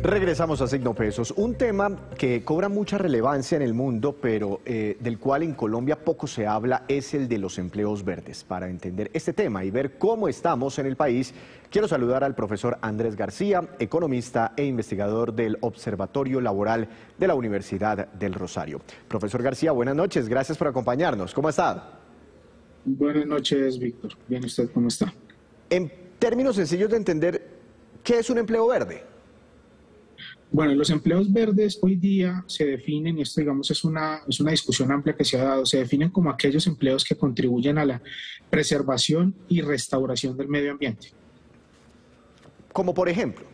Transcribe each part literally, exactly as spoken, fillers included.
Regresamos a Signo Pesos, un tema que cobra mucha relevancia en el mundo, pero eh, del cual en Colombia poco se habla, es el de los empleos verdes. Para entender este tema y ver cómo estamos en el país, quiero saludar al profesor Andrés García, economista e investigador del Observatorio Laboral de la Universidad del Rosario. Profesor García, buenas noches, gracias por acompañarnos. ¿Cómo está? Buenas noches, Víctor. Bien, ¿usted cómo está? En términos sencillos de entender, ¿qué es un empleo verde? Bueno, los empleos verdes hoy día se definen, y esto digamos es una, es una discusión amplia que se ha dado, se definen como aquellos empleos que contribuyen a la preservación y restauración del medio ambiente. Como por ejemplo.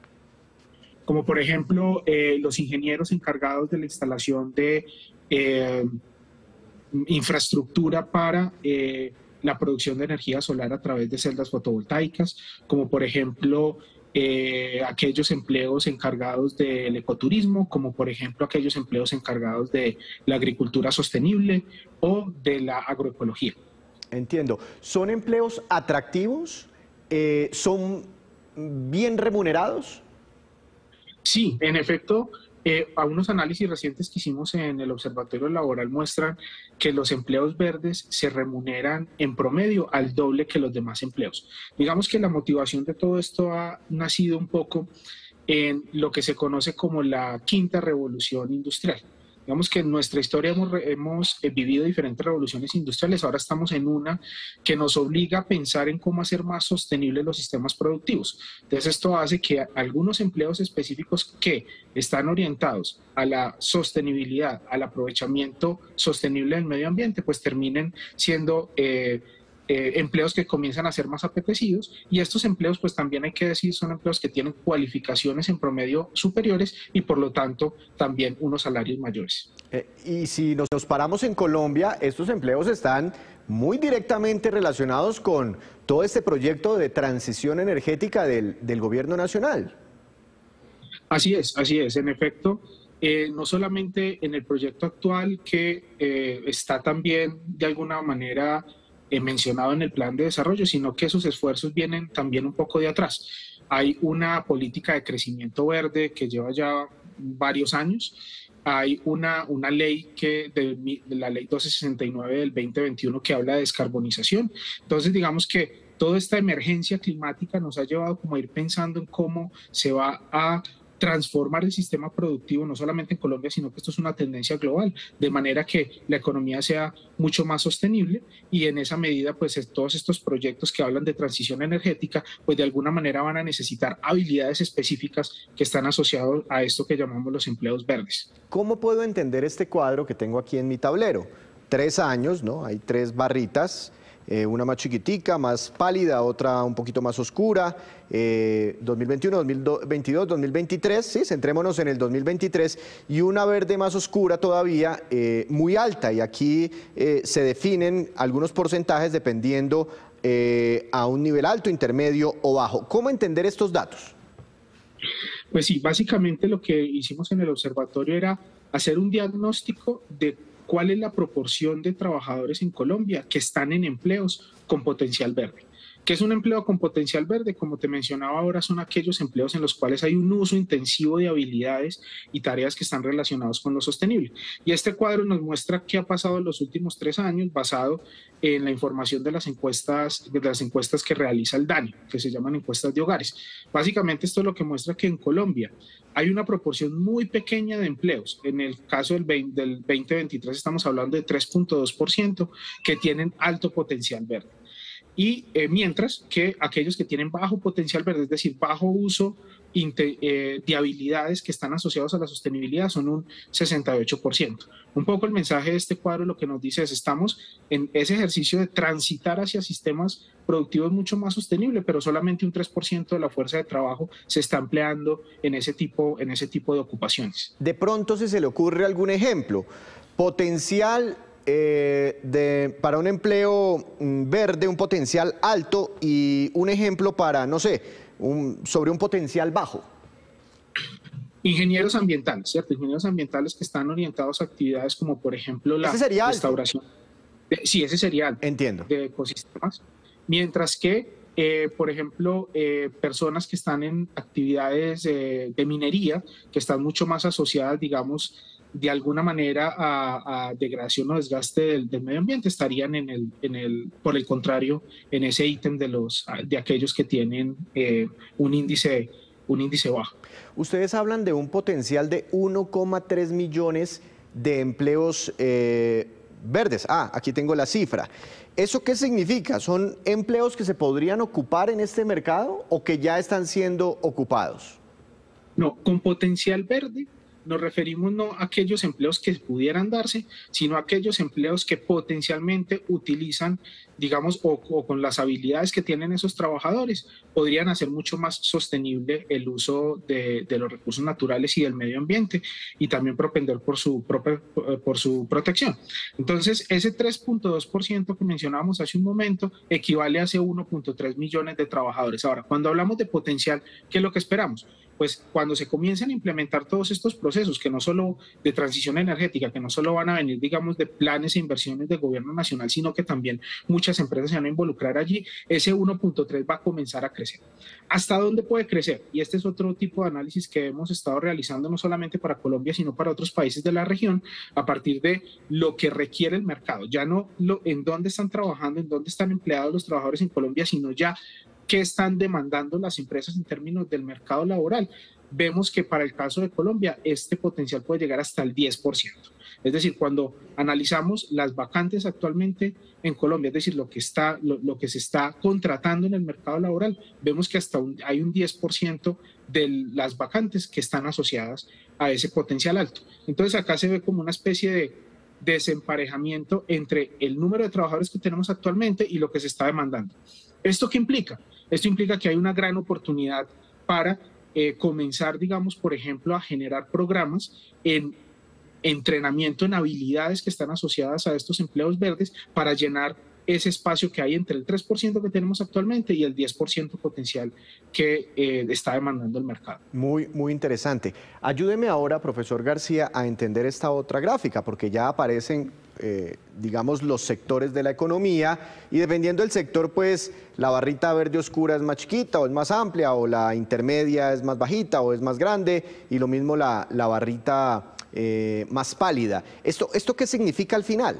Como por ejemplo, eh, los ingenieros encargados de la instalación de eh, infraestructura para eh, la producción de energía solar a través de celdas fotovoltaicas, como por ejemplo eh, aquellos empleos encargados del ecoturismo, como por ejemplo aquellos empleos encargados de la agricultura sostenible o de la agroecología. Entiendo. ¿Son empleos atractivos? Eh, ¿Son bien remunerados? Sí, en efecto. Eh, a unos análisis recientes que hicimos en el Observatorio Laboral muestran que los empleos verdes se remuneran en promedio al doble que los demás empleos. Digamos que la motivación de todo esto ha nacido un poco en lo que se conoce como la quinta revolución industrial. Digamos que en nuestra historia hemos, hemos vivido diferentes revoluciones industriales, ahora estamos en una que nos obliga a pensar en cómo hacer más sostenibles los sistemas productivos. Entonces esto hace que algunos empleos específicos que están orientados a la sostenibilidad, al aprovechamiento sostenible del medio ambiente, pues terminen siendo eh, Eh, empleos que comienzan a ser más apetecidos, y estos empleos, pues también hay que decir, son empleos que tienen cualificaciones en promedio superiores y por lo tanto también unos salarios mayores. Eh, y si nos, nos paramos en Colombia, estos empleos están muy directamente relacionados con todo este proyecto de transición energética del, del gobierno nacional. Así es, así es, en efecto. Eh, no solamente en el proyecto actual que eh, está también de alguna manera Eh, mencionado en el plan de desarrollo, sino que esos esfuerzos vienen también un poco de atrás. Hay una política de crecimiento verde que lleva ya varios años, hay una, una ley, que de, de la ley doce sesenta y nueve del veinte veintiuno que habla de descarbonización. Entonces digamos que toda esta emergencia climática nos ha llevado como a ir pensando en cómo se va a transformar el sistema productivo, no solamente en Colombia, sino que esto es una tendencia global, de manera que la economía sea mucho más sostenible, y en esa medida, pues todos estos proyectos que hablan de transición energética, pues de alguna manera van a necesitar habilidades específicas que están asociadas a esto que llamamos los empleos verdes. ¿Cómo puedo entender este cuadro que tengo aquí en mi tablero? Tres años, ¿no? Hay tres barritas. Eh, una más chiquitica, más pálida, otra un poquito más oscura, eh, dos mil veintiuno, dos mil veintidós, dos mil veintitrés, sí, centrémonos en el dos mil veintitrés, y una verde más oscura todavía, eh, muy alta, y aquí eh, se definen algunos porcentajes dependiendo eh, a un nivel alto, intermedio o bajo. ¿Cómo entender estos datos? Pues sí, básicamente lo que hicimos en el observatorio era hacer un diagnóstico de cuál es la proporción de trabajadores en Colombia que están en empleos con potencial verde. ¿Qué es un empleo con potencial verde? Como te mencionaba ahora, son aquellos empleos en los cuales hay un uso intensivo de habilidades y tareas que están relacionados con lo sostenible. Y este cuadro nos muestra qué ha pasado en los últimos tres años basado en la información de las encuestas, de las encuestas que realiza el DANE, que se llaman encuestas de hogares. Básicamente esto es lo que muestra que en Colombia hay una proporción muy pequeña de empleos. En el caso del, veinte, del veinte veintitrés estamos hablando de tres punto dos por ciento que tienen alto potencial verde. Y eh, mientras que aquellos que tienen bajo potencial verde, es decir, bajo uso eh, de habilidades que están asociados a la sostenibilidad, son un sesenta y ocho por ciento. Un poco el mensaje de este cuadro lo que nos dice es: estamos en ese ejercicio de transitar hacia sistemas productivos mucho más sostenibles, pero solamente un tres por ciento de la fuerza de trabajo se está empleando en ese tipo, en ese tipo de ocupaciones. De pronto, si se le ocurre algún ejemplo, potencial Eh, de, para un empleo verde, un potencial alto, y un ejemplo para, no sé, un, sobre un potencial bajo. Ingenieros ambientales, ¿cierto? Ingenieros ambientales que están orientados a actividades como, por ejemplo, la restauración. De, sí, ese sería alto. Entiendo. De ecosistemas. Mientras que eh, por ejemplo, eh, personas que están en actividades eh, de minería, que están mucho más asociadas, digamos, de alguna manera a, a degradación o desgaste del, del medio ambiente, estarían en el, en el, por el contrario, en ese ítem de, los, de aquellos que tienen eh, un, índice, un índice bajo. Ustedes hablan de un potencial de uno coma tres millones de empleos eh, verdes. Ah, aquí tengo la cifra. ¿Eso qué significa? ¿Son empleos que se podrían ocupar en este mercado o que ya están siendo ocupados? No, con potencial verde nos referimos no a aquellos empleos que pudieran darse, sino a aquellos empleos que potencialmente utilizan, digamos, o, o con las habilidades que tienen esos trabajadores, podrían hacer mucho más sostenible el uso de, de los recursos naturales y del medio ambiente, y también propender por su, propia, por su protección. Entonces, ese tres punto dos por ciento que mencionábamos hace un momento equivale a ese uno punto tres millones de trabajadores. Ahora, cuando hablamos de potencial, ¿qué es lo que esperamos? Pues cuando se comiencen a implementar todos estos procesos, que no solo de transición energética, que no solo van a venir, digamos, de planes e inversiones del gobierno nacional, sino que también muchas empresas se van a involucrar allí, ese uno punto tres va a comenzar a crecer. ¿Hasta dónde puede crecer? Y este es otro tipo de análisis que hemos estado realizando no solamente para Colombia, sino para otros países de la región, a partir de lo que requiere el mercado. Ya no lo, en dónde están trabajando, en dónde están empleados los trabajadores en Colombia, sino ya qué están demandando las empresas en términos del mercado laboral. Vemos que para el caso de Colombia este potencial puede llegar hasta el diez por ciento. Es decir, cuando analizamos las vacantes actualmente en Colombia, es decir, lo que, está, lo, lo que se está contratando en el mercado laboral, vemos que hasta un, hay un diez por ciento de las vacantes que están asociadas a ese potencial alto. Entonces acá se ve como una especie de desemparejamiento entre el número de trabajadores que tenemos actualmente y lo que se está demandando. ¿Esto qué implica? Esto implica que hay una gran oportunidad para eh, comenzar, digamos, por ejemplo, a generar programas en entrenamiento en habilidades que están asociadas a estos empleos verdes para llenar ese espacio que hay entre el tres por ciento que tenemos actualmente y el diez por ciento potencial que eh, está demandando el mercado. Muy, muy interesante. Ayúdeme ahora, profesor García, a entender esta otra gráfica, porque ya aparecen, eh, digamos, los sectores de la economía y dependiendo del sector, pues la barrita verde oscura es más chiquita o es más amplia, o la intermedia es más bajita o es más grande, y lo mismo la, la barrita eh, más pálida. ¿Esto, ¿Esto qué significa al final?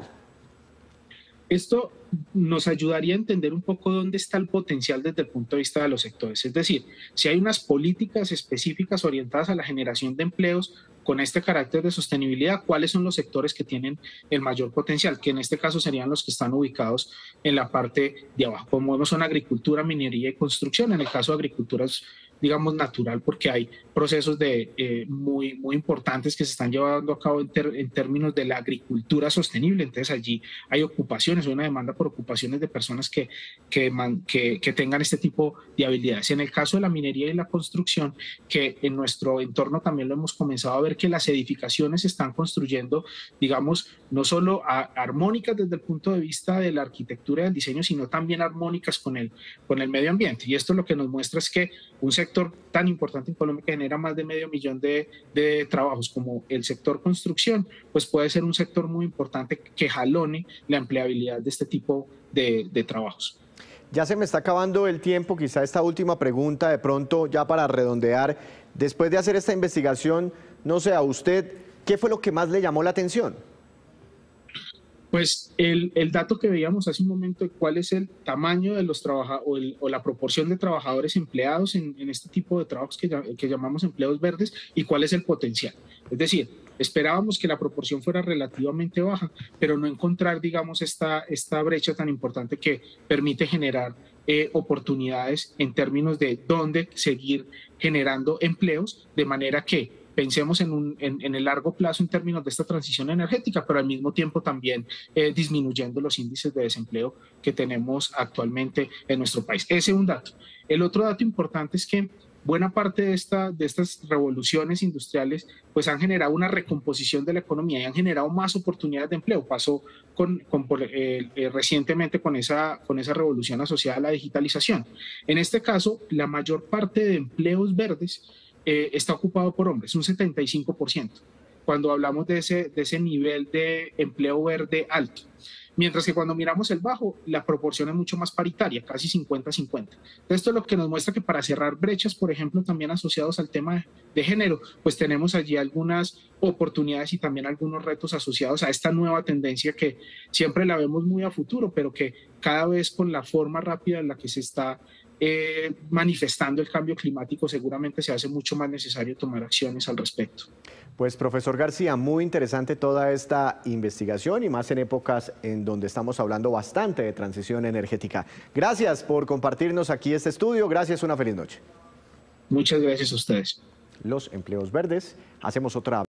Esto nos ayudaría a entender un poco dónde está el potencial desde el punto de vista de los sectores. Es decir, si hay unas políticas específicas orientadas a la generación de empleos con este carácter de sostenibilidad, ¿cuáles son los sectores que tienen el mayor potencial? Que en este caso serían los que están ubicados en la parte de abajo. Como vemos, son agricultura, minería y construcción. En el caso de agricultura es, digamos, natural porque hay procesos de, eh, muy, muy importantes que se están llevando a cabo en, ter, en términos de la agricultura sostenible. Entonces allí hay ocupaciones, hay una demanda por ocupaciones de personas que, que, man, que, que tengan este tipo de habilidades. En el caso de la minería y la construcción, que en nuestro entorno también lo hemos comenzado a ver, que las edificaciones se están construyendo, digamos, no solo a, armónicas desde el punto de vista de la arquitectura y del diseño, sino también armónicas con el, con el medio ambiente. Y esto lo que nos muestra es que un sector tan importante en Colombia que genera más de medio millón de, de trabajos como el sector construcción, pues puede ser un sector muy importante que jalone la empleabilidad de este tipo de, de trabajos. Ya se me está acabando el tiempo, quizá esta última pregunta de pronto ya para redondear. Después de hacer esta investigación, no sé, a usted, ¿qué fue lo que más le llamó la atención? Pues el, el dato que veíamos hace un momento de cuál es el tamaño de los trabajadores o, o la proporción de trabajadores empleados en, en este tipo de trabajos que, que llamamos empleos verdes y cuál es el potencial. Es decir, esperábamos que la proporción fuera relativamente baja, pero no encontrar, digamos, esta, esta brecha tan importante que permite generar eh, oportunidades en términos de dónde seguir generando empleos, de manera que pensemos en, un, en, en el largo plazo en términos de esta transición energética, pero al mismo tiempo también eh, disminuyendo los índices de desempleo que tenemos actualmente en nuestro país. Ese es un dato. El otro dato importante es que buena parte de, esta, de estas revoluciones industriales pues han generado una recomposición de la economía y han generado más oportunidades de empleo. Pasó con, con, eh, eh, recientemente con esa, con esa revolución asociada a la digitalización. En este caso, la mayor parte de empleos verdes Eh, está ocupado por hombres, un setenta y cinco por ciento. cuando hablamos de ese, de ese nivel de empleo verde alto. Mientras que cuando miramos el bajo, la proporción es mucho más paritaria, casi cincuenta a cincuenta. Esto es lo que nos muestra que para cerrar brechas, por ejemplo, también asociados al tema de, de género, pues tenemos allí algunas oportunidades y también algunos retos asociados a esta nueva tendencia que siempre la vemos muy a futuro, pero que cada vez con la forma rápida en la que se está eh, manifestando el cambio climático, seguramente se hace mucho más necesario tomar acciones al respecto. Pues profesor García, muy interesante toda esta investigación y más en épocas en donde estamos hablando bastante de transición energética. Gracias por compartirnos aquí este estudio. Gracias, una feliz noche. Muchas gracias a ustedes. Los empleos verdes, hacemos otra